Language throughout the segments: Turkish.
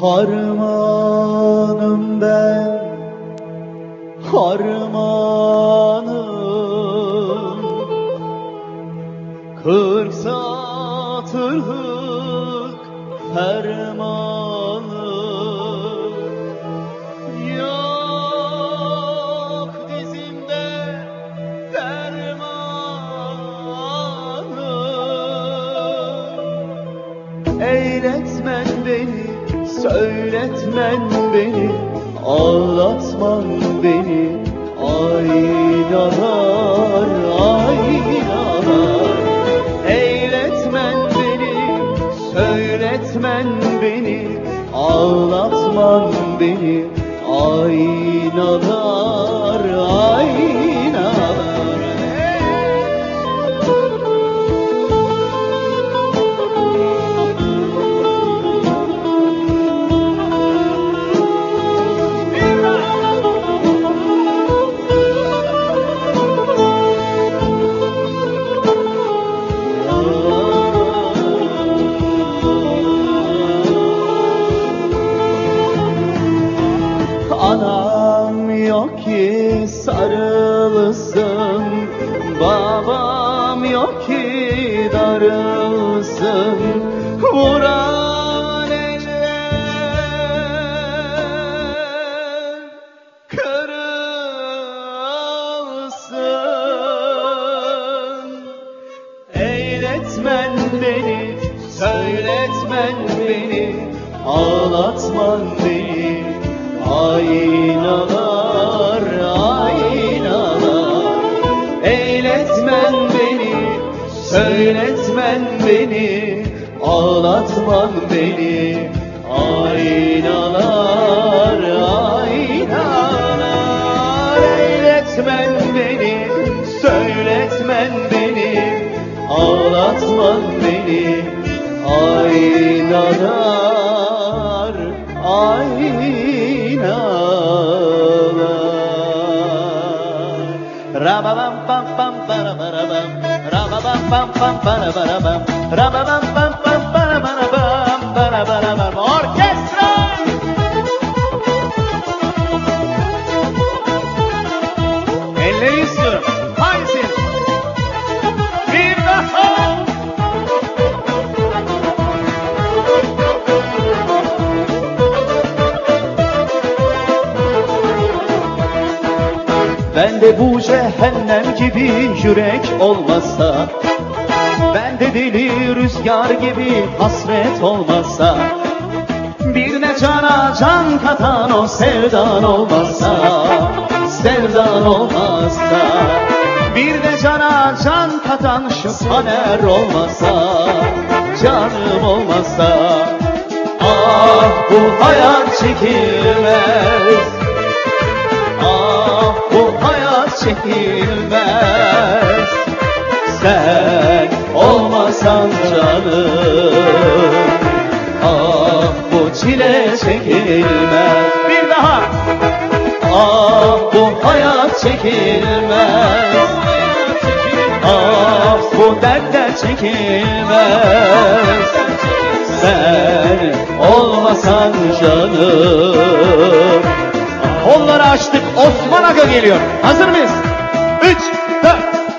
Harmanım ben, harmanım, 40 satırlık fermanım. Yok dizimde dermanım. Eyletmen beni, söyletmen beni, ağlatman beni, aynalar, aynalar. Eyletmen beni, söyletmen beni, ağlatman beni, aynalar, aynalar. Anam yok ki sarılsın, babam yok ki darılsın. Vuran eller kırılsın. Eyletmen beni, söyletmen beni, ağlatman beni, aynalar, aynalar. Eyletmen beni, söyletmen beni, ağlatman beni, aynalar, aynalar. Eyletmen beni, söyletmen beni, ağlatman beni, aynalar, aynalar. Rababam pam pam para para bam, rababam pam pam para para bam, rababam pam pam para para bam, para para bam. Orkestra! Elleri istiyorum. Hangisi? Bir daha! Bende bu cehennem gibi yürek olmazsa, bende deli rüzgar gibi hasret olmazsa, bir de cana can katan o sevdan olmazsa, sevdan olmazsa, bir de cana can katan şu taner olmazsa, canım olmazsa. Ah bu hayat çekilmez, ah bu hayat çekilmez, sen olmasan canım. Ah bu çile çekilmez. Bir daha. Ah bu hayat çekilmez, ah bu dertler çekilmez, sen olmasan canım. Kolları açtık, Osman Aga geliyor. Hazır mıyız? 3, 4.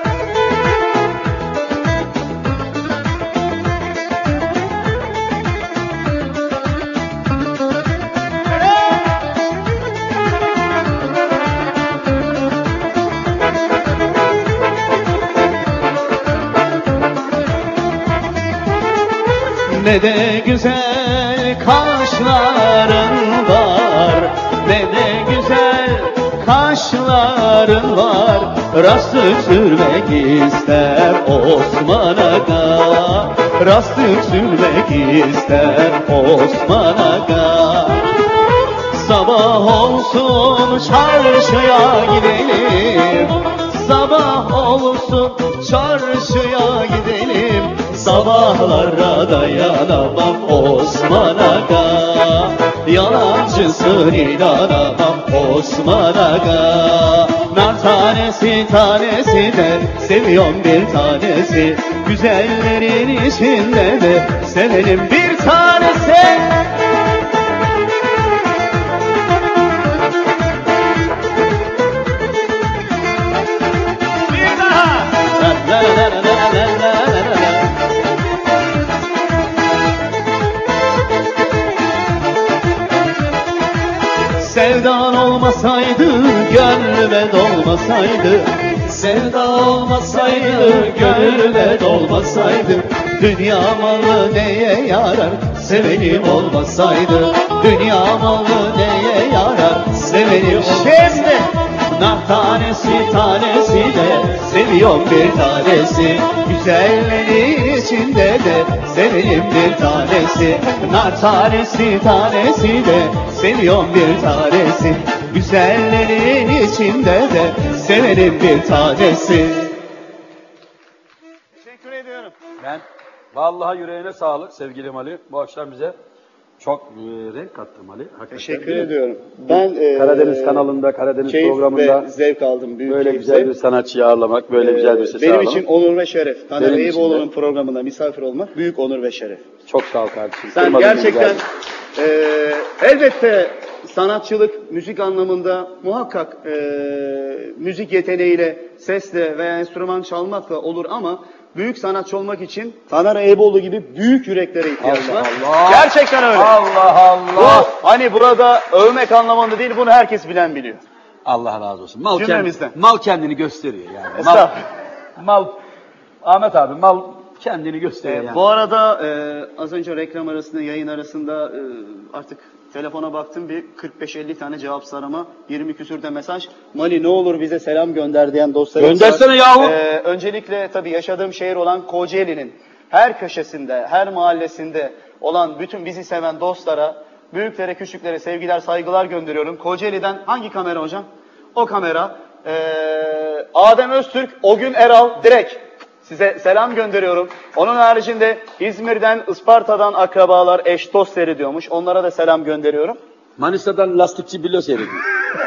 Ne de güzel kaşların var, ne de güzel kaşların var. Rastlık sürmek ister Osman Aga, rastlık sürmek ister Osman Aga. Sabah olsun çarşıya gidelim, sabah olsun çarşıya gidelim. Sabahlara dayanamam Osman Aga, yalancısın inanamam Osman Aga. Nar tanesi tanesi de seviyorum bir tanesi, güzellerin içinde de sevelim bir tanesi. gönlüme dolmasaydı, sevda olmasaydı, gönlüme dolmasaydı, dünya malı neye yarar, sevenim olmasaydı, dünya malı neye yarar, sevenim olmasaydı. Nar tanesi tanesi de seviyorum bir tanesi, güzellerin içinde de severim bir tanesi. Nar tanesi tanesi de seviyorum bir tanesi, güzellerin içinde de severim bir tanesi. Teşekkür ediyorum. Ben vallahi yüreğine sağlık sevgili Mali. Bu akşam bize çok renk kattın Mali. Hakikaten. Teşekkür ediyorum. Ben Karadeniz kanalında, Karadeniz programında ve zevk aldım. Büyük böyle keyifle. güzel bir sanatçıyı ağırlamak, böyle güzel bir sesi benim ağırlamak. için onur ve şeref. Taner Benim için Eyüboğlu'nun de. programında misafir olmak büyük onur ve şeref. Çok sağ ol kardeşim. Sen Kırmadın gerçekten beni elbette sanatçılık, müzik anlamında muhakkak müzik yeteneğiyle, sesle veya enstrüman çalmakla olur ama büyük sanatçı olmak için Taner Eyüboğlu gibi büyük yüreklere ihtiyaç var. Allah. Gerçekten öyle. Allah Allah. Bu hani burada övmek anlamında değil, bunu herkes bilen biliyor. Allah razı olsun. Cümlemizden. Mal kendini gösteriyor yani. Estağfurullah. Ahmet abi mal kendini gösteriyor yani. Bu arada az önce reklam arasında, yayın arasında artık telefona baktım, bir 45-50 tane cevap sarama, 20 küsür de mesaj. Mali ne olur bize selam gönder diyen dostlarımız var. Göndersene yahu. Öncelikle tabii yaşadığım şehir olan Kocaeli'nin her köşesinde, her mahallesinde olan bütün bizi seven dostlara, büyüklere, küçüklere sevgiler, saygılar gönderiyorum. Kocaeli'den hangi kamera hocam? O kamera. Adem Öztürk, o gün Eral, direkt size selam gönderiyorum. Onun haricinde İzmir'den, Isparta'dan akrabalar, eş dost seyrediyormuş. Onlara da selam gönderiyorum. Manisa'dan lastikçi Bilo seyrediyor.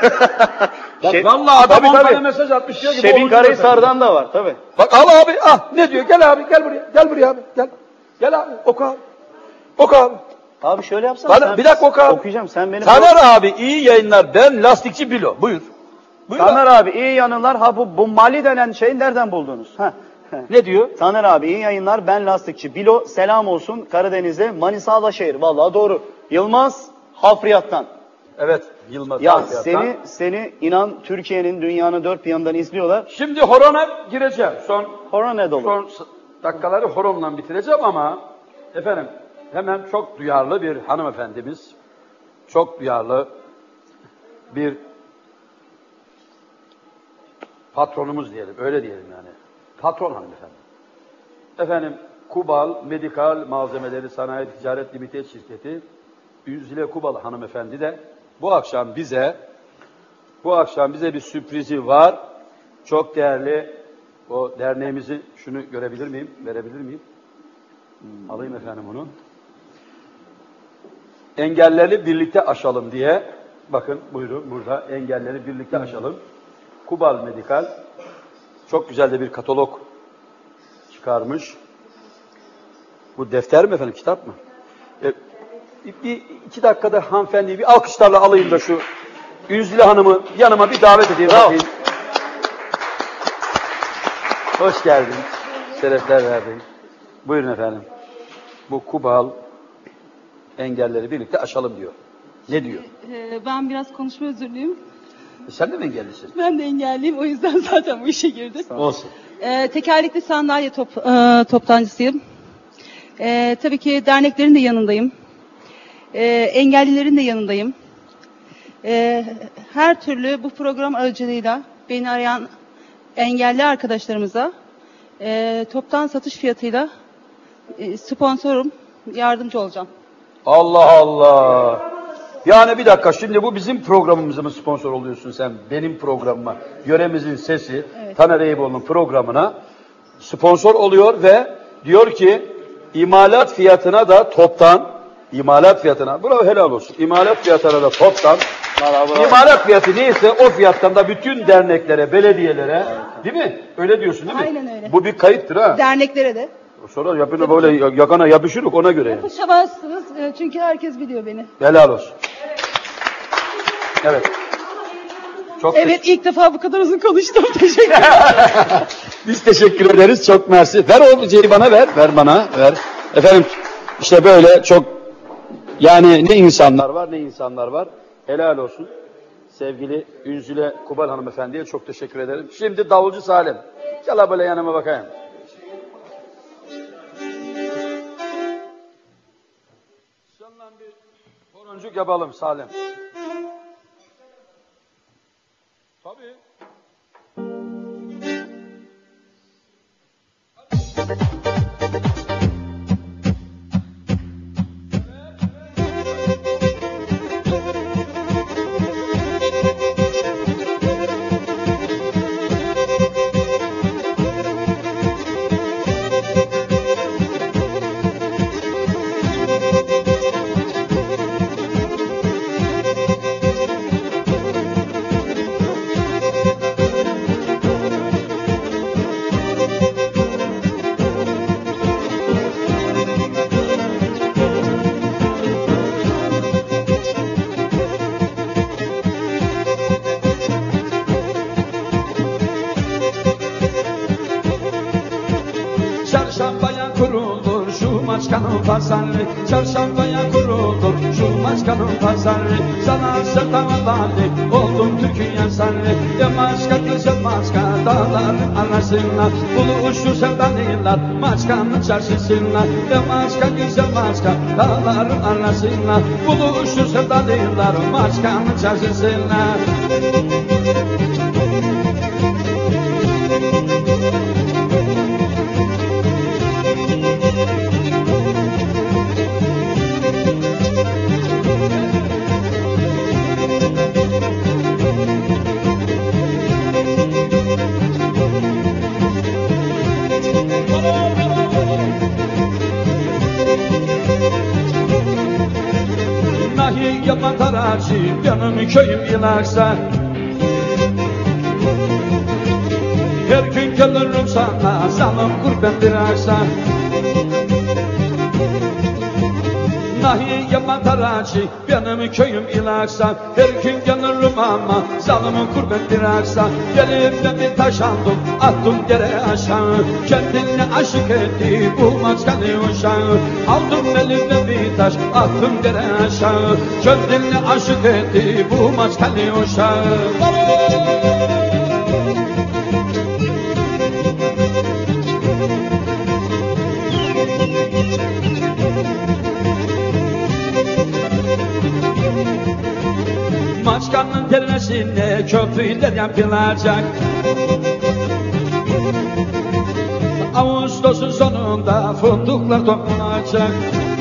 Şey- Vallahi adam Tabii, 10 tabii. tane mesaj atmış diyor ki. Şebin Karahisar'dan da var tabii. Bak al abi ne diyor, gel abi gel buraya, gel buraya abi gel. Gel abi oku abi. Oku abi. Abi şöyle yapsana. Bana, bir dakika oku abi. Okuyacağım, sen benim... Taner abi iyi yayınlar, ben lastikçi Bilo. Buyur. Buyur Taner abi. abi iyi yanılar. Ha bu Mali denen şeyi nereden buldunuz? Ha. Ne diyor? Taner abi iyi yayınlar, ben lastikçi. Bilo selam olsun Karadeniz'e, Manisa Alaşehir. Vallahi doğru. Yılmaz Hafriyat'tan. Evet Yılmaz. Ya Hafriyat'tan. seni inan Türkiye'nin, dünyanın dört bir yanından izliyorlar. Şimdi horona gireceğim. Horon ne dolu? Son dakikaları horonla bitireceğim ama efendim hemen çok duyarlı bir hanımefendimiz, çok duyarlı bir patronumuz diyelim, öyle diyelim yani. Patron hanımefendi. Efendim Kubal Medikal Malzemeleri Sanayi Ticaret Limited Şirketi Ünzile Kubal hanımefendi de bu akşam bize bir sürprizi var. Çok değerli o derneğimizi, şunu görebilir miyim, verebilir miyim? Alayım efendim onu. Engelleri birlikte aşalım diye, bakın buyurun burada, engelleri birlikte aşalım. Kubal Medikal çok güzel de bir katalog çıkarmış. Bu defter mi efendim, kitap mı? Bir 2 dakikada hanımefendiyi bir alkışlarla alayım da şu Ünzile Hanım'ı yanıma bir davet edeyim. Bakayım. Hoş geldin. Şerefler verdin. Buyurun efendim. Bu Kubal engelleri birlikte aşalım diyor. Ne diyor? Ben biraz konuşma özürlüyüm. Sen de mi engellisin? Ben de engelliyim, o yüzden zaten bu işe girdim. Olsun. Tekerlekli sandalye toptancısıyım. Tabii ki derneklerin de yanındayım. Engellilerin de yanındayım. Her türlü bu program aracılığıyla beni arayan engelli arkadaşlarımıza toptan satış fiyatıyla sponsorum, yardımcı olacağım. Allah Allah. Yani bir dakika, şimdi bu bizim programımıza mı sponsor oluyorsun sen? Benim programıma, Yöremizin Sesi, Evet. Taner Eyüboğlu'nun programına sponsor oluyor ve diyor ki imalat fiyatına da toptan, imalat fiyatına, bravo helal olsun, imalat fiyatına da toptan, imalat fiyatı neyse o fiyattan da bütün derneklere, belediyelere, değil mi? Öyle diyorsun değil mi? Aynen öyle. Bu bir kayıttır ha. Derneklere de. Sonra yapını böyle yakana yapışırık ona göre. Yani. Yapışamazsınız çünkü herkes biliyor beni. Helal olsun. Evet. Çok Evet, ilk defa bu kadar uzun konuştum. Teşekkür ederim. Biz teşekkür ederiz. Çok mersi. Ver o şeyi bana ver. Ver bana. Ver. Efendim işte böyle çok yani ne insanlar var ne insanlar var. Helal olsun. sevgili Ünzüle Kubal hanımefendiye çok teşekkür ederim. Şimdi davulcu Salim. Gel böyle yanıma bakayım. Senden bir horoncuk yapalım Salim. Tabii. Çarşambaya kurulur şu maçkanın pazarı, çarşambaya kurulur şu maçkanın pazarı. Sana sevdalı oldum Türk'ün yazarı, ya maçka güzel maçka dağların arasına. Buluşur sevdalılar maçkanın çarşısına, ya maçka güzel maçka dağların arasına. Buluşur sevdalılar maçkanın çarşısına. Yapan tarafçı benim köyüm İlaksa. Her gün gelirim sana zalim kurbandır aksa. Nahi yapan tarafçı benim köyüm İlaksa. Her gün gelirim ama zalimin kurbandır aksa. Gelip ben bir taş aldım attım dere aşağı. Kendine aşık etti bu maçkanı uşağı. Aldım elime bir taş attım dere aşağı. Kendine aşık etti bu maçkanı uşağı. Maçkanın tersine köprüler yapılacak. Ağustos'un sonunda fındıklar toplanacak.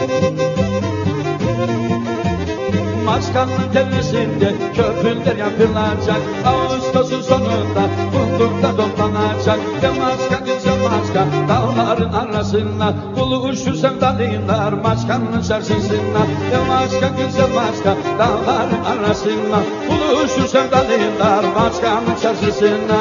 Maçkanın tersinde köprüler yapılacak. Ağustos'un sonunda fındıklar toplanacak. Ya maçka güzel maçka dağların arasında. Buluşur sevdalılar maçkanın çarşısında. Ya maçka güzel maçka dağların arasında. Buluşur sevdalılar maçkanın çarşısında.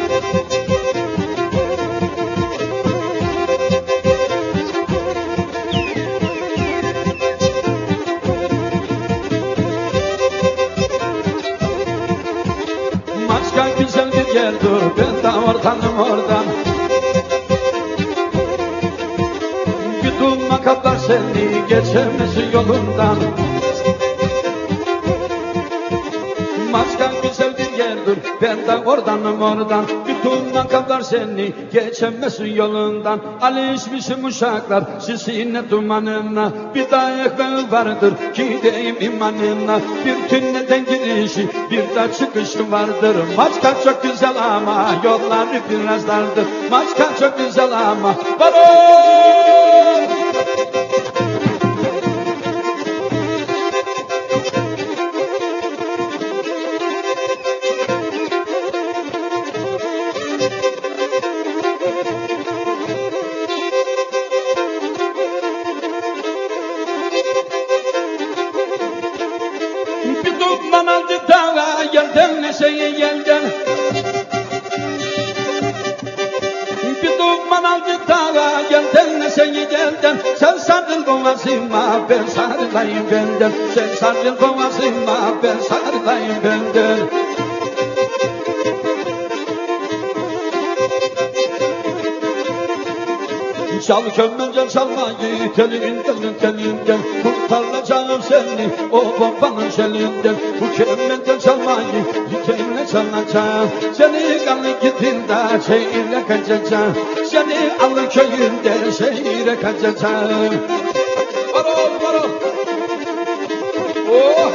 Maçka güzel bir yerdir, ben de ortanım oradan. Bütün makaplar seni geçemez yolundan. Maçka güzel bir yerdir, ben de oradanım oradan. Bütün makaplar seni geçemez yolundan. Alışmışım uşaklar sisine dumanına. Bir dayak bağı vardır gideyim imanına. Bir tünelden girişi bir de çıkışı vardır. Maçka çok güzel ama yolları biraz dardır. Maçka çok güzel ama baro! Yerden neşeye yerden bir duman aldı dağa yerden neşeye yerden. Sen sardın boğazıma ben sarılayım benden. Sen sardın boğazıma ben sarılayım benden. Çal kömence çalmayı telinden kurtaracağım seni o bombanın şelinden. Bu kömence çalmayı telinle çalacağım seni kanlı gittiğinde şehirle kaçacağım. Seni alır köyünde şehire kaçacağım. Varol. Oh!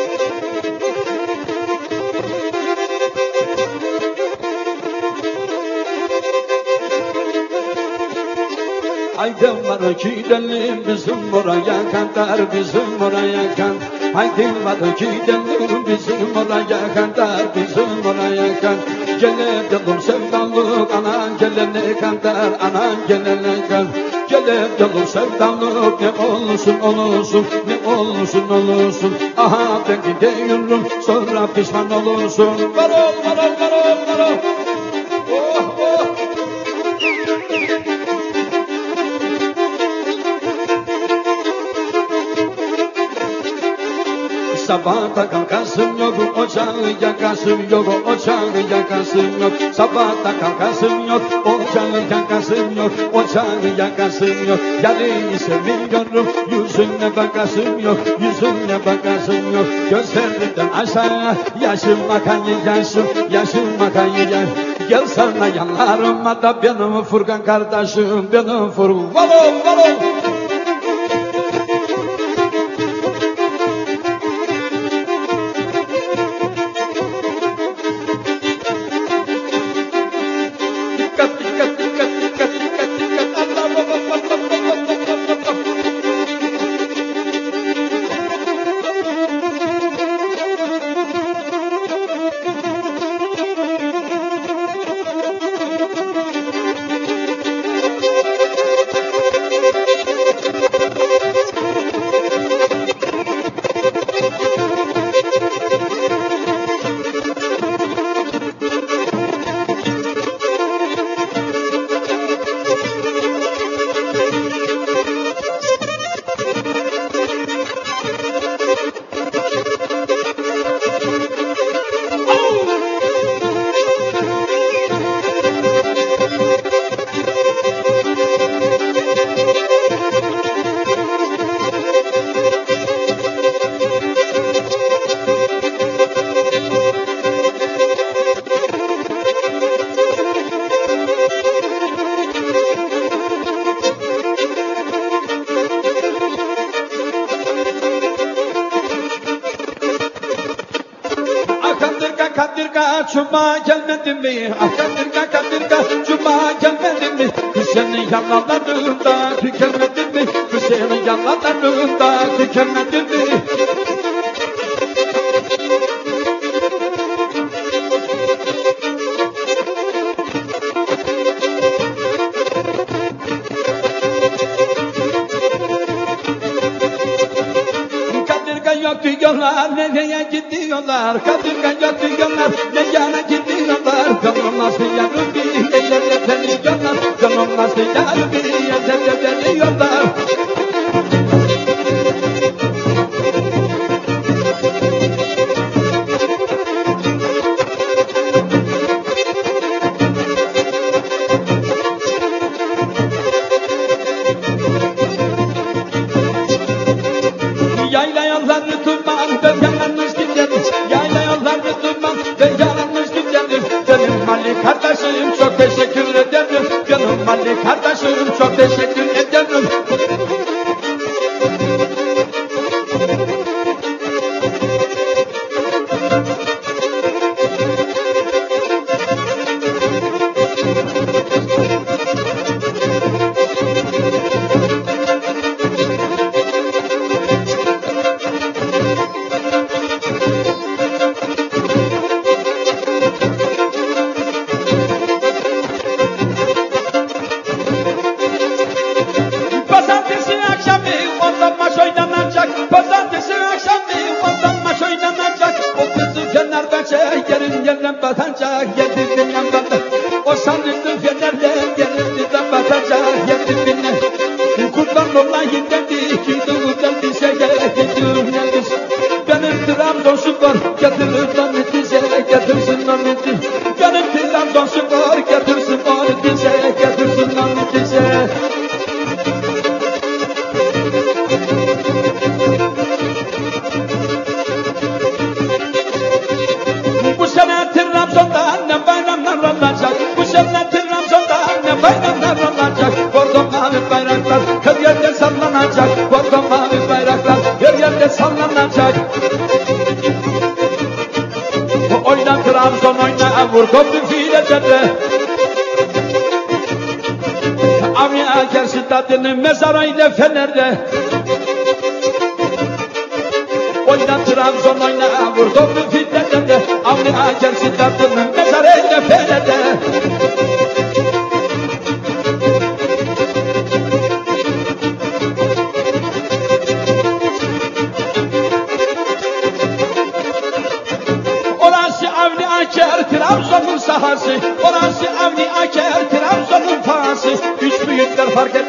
Haydi var gidelim bizim oraya kadar, bizim oraya kadar. Haydi var gidelim bizim oraya kadar, bizim oraya kadar. Gelelim sevdalık anan gelene kadar, anan gelene kadar. Gelelim sevdalık ne olursun, ne olursun. Aha ben gidiyorum sonra pişman olursun. Varol. Oh. Sabahta kalkasım yok, ocağı yakasım yok, ocağı yakasım yok. Sabahta kalkasım yok, ocağı yakasım yok, ocağı yakasım yok. Yarıyı seviyorum, yüzüne bakasım yok, yüzüne bakasım yok. Gözlerinden aşağı yaşım akayı. Gel sana yanlarıma da benim Furkan kardeşim, benim Furkan. Varol. Cuma gelmedin mi? Kadirga Cuma gelmedin mi? Senin yanlarında tükenmedin mi? Senin yanlarında tükenmedin mi? Kadirga yok diyorlar, nereye gidiyorlar? Kadirga yok diyorlar, nereye gidiyorlar? Canım nasıl yarı bir ellerle deniyorlar. Canım nasıl yarı bir ellerle deniyorlar. Yayla yolları tuman ve yanılmış gidelim. Yayla yolları tuman ve yanılmış gidelim. Benim Mali kardeşim çok teşekkür ederim. Benim Mali kardeşim çok teşekkür ederim. Yerden batacak, yerden batacak. O sandıklı fenerle yerden batacak, yerden. Kurban olayım dedi ki doğudan bize getirmeliyiz. Benim Trabzon'su var, getirsin onu bize, getirsin onu bize. Benim Trabzon'su var, getirsin onu bize, getirsin onu bize. vurdum filelerde. Avni Aker Sıddat'ın mezarıyla Fener'de. Oyna Trabzon oyna vurdum filelerde. Avni Aker Sıddat'ın mezarıyla Fener'de. Trabzon'un sahası, orası Avni Aker, Trabzon'un pahası. Üç büyükler fark et